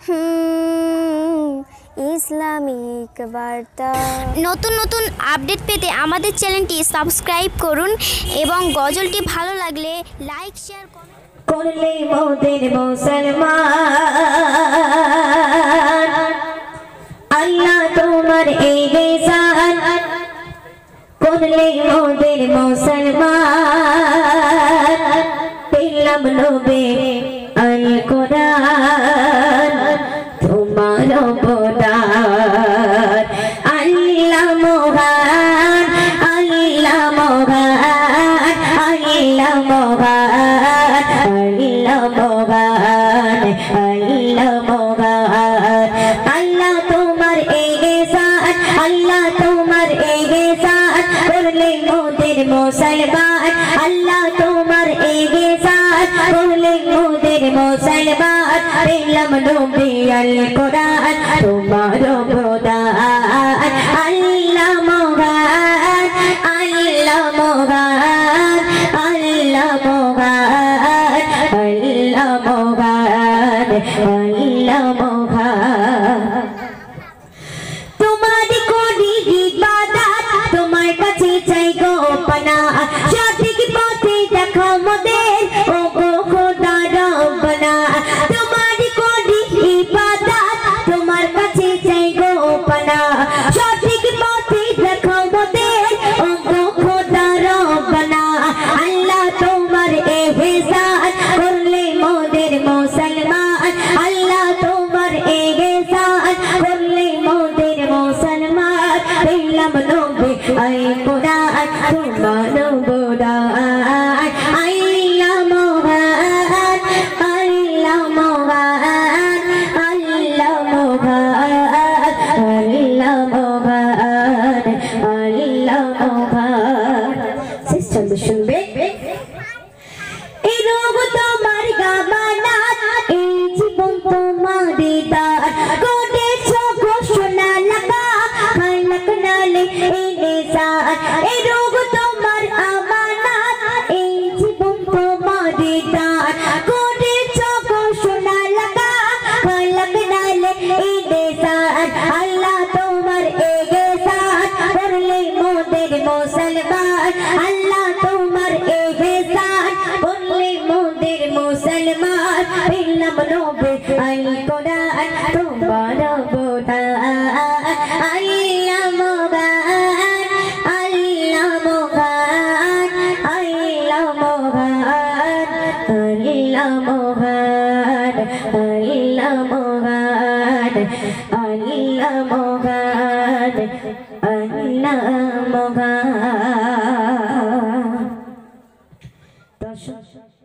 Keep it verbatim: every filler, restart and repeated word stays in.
Islamic বার্তা। নতুন নতুন আপডেট পেতে আমাদের চ্যানেলটি সাবস্ক্রাইব করুন এবং গজলটি ভালো লাগলে লাইক শেয়ার করলে মোদের মুসলমান আল্লাহ তোমার এহসান করলে মোদের মুসলমান পেলাম নবে আল কোরআন তোমার অবদান আল্লাহ মহান আল্লাহ মহান আল্লাহ মহান আল্লাহ মহান আল্লাহ মহান আল্লাহ তোমার এহসান আল্লাহ তোমার এহসান করলে মোদের মুসলমান আল্লাহ তোমার এহসান করলে মোদের মুসলমান পেলাম নবী আল কোরআন তোমার অবদান আল্লাহ মহান আল্লাহ মহান আল্লাহ মহান আল্লাহ মহান আল্লাহ মহান তোমার কোনি ইবাদত তোমার কাছে চাই গো পানাহ সঠিক পথে দেখো মোদের ও গো খোদা রব্বানা তোমার কোনি ইবাদত তোমার কাছে চাই গো পানাহ সঠিক পথে দেখো মোদের ও গো খোদা রব্বানা আল্লাহ তোমার এহসান করলে মোদের মুসলমান আল্লাহ তোমার এহসান করলে মোদের মুসলমান পেলাম নবী আল কোরআন তোমার অবদান আল্লাহ মহান আল্লাহ মহান আল্লাহ মহান আল্লাহ মহান আল্লাহ মহান শেষ ছন্দ শুনবে এই রোগ তোমার গামানাত এই জীবন তোমার দান করেছ ঘোষণা লাগা খালক নালে এই নিশান এই রোগ তোমার আমানাত এই জীবন তোমার দান করেছ ঘোষণা লাগা খালক নালে এই নিশান আল্লাহ তোমার এহসান করলে মোদের মুসলমান আল্লাহ তোমার এহসান করলে মোদের মুসলমান পেলাম নবী আল কোরআন তোমার অবদান আল্লাহ মহান আল্লাহ মহান আল্লাহ মহান আল্লাহ মহান আল্লাহ মহান আল্লাহ মহান আল্লাহ মহান দর্শক